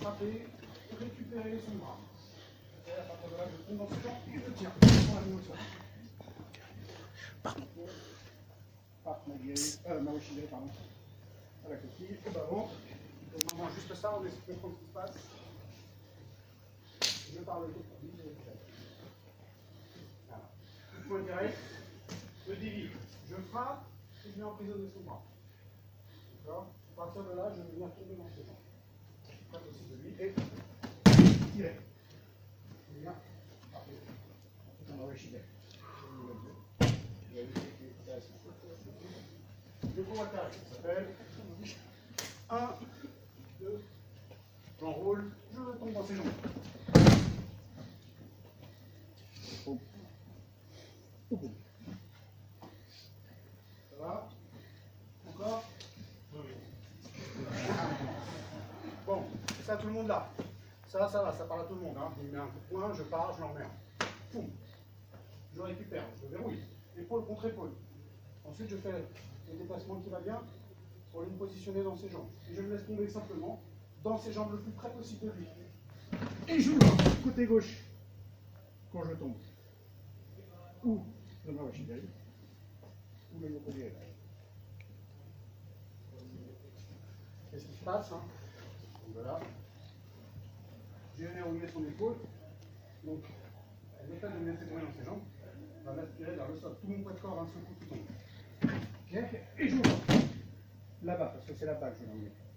attraper, récupérer son bras. Et à partir de là, je tombe dans ce temps et je tiens. Pour la motion. Pardon. Mawashi, pardon. À la coquille, au bavant. Au moment juste ça, on essaie de comprendre ce qui se passe. Je parle le dos pour lui, je récupère. Voilà. Point direct, je dévie. Je frappe et je mets en prisonnier son bras. D'accord? À partir de là, je vais venir tomber dans ses jambes. Je frappe aussi de lui et tirer. Bien. Parfait. On va réchider. Le convoitage, ça s'appelle 1, 2, j'enroule, je tombe dans ses jambes. Ça va? Encore? Bon, ça tout le monde là. Ça va, ça parle à tout le monde. Hein. Il met un coup de poing, je pars, je l'emmerde. Poum. Je récupère, je verrouille. Épaule contre épaule. Ensuite, je fais le déplacement qui va bien pour lui positionner dans ses jambes. Et je le laisse tomber simplement dans ses jambes le plus près possible de lui. Et je l'ouvre côté gauche quand je tombe. Ou le Mawashidai, ou le Yokogiri. Qu'est-ce qui se passe hein? Voilà. J'ai verrouillé son épaule. Donc, le fait de me laisser tomber dans ses jambes va m'aspirer vers le sol. Tout mon poids de corps d'un seul coup qui tombe. Okay. Et j'ouvre là-bas, parce que c'est là-bas que je l'emmène.